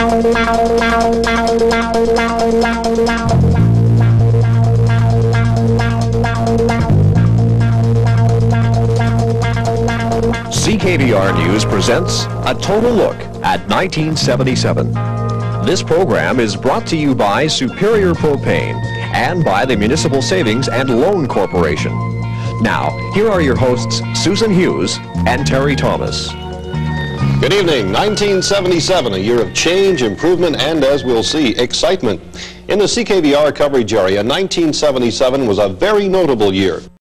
CKVR News presents A Total Look at 1977. This program is brought to you by Superior Propane and by the Municipal Savings and Loan Corporation. Now, here are your hosts, Susan Hughes and Terry Thomas. Good evening. 1977, a year of change, improvement, and, as we'll see, excitement. In the CKVR coverage area, 1977 was a very notable year.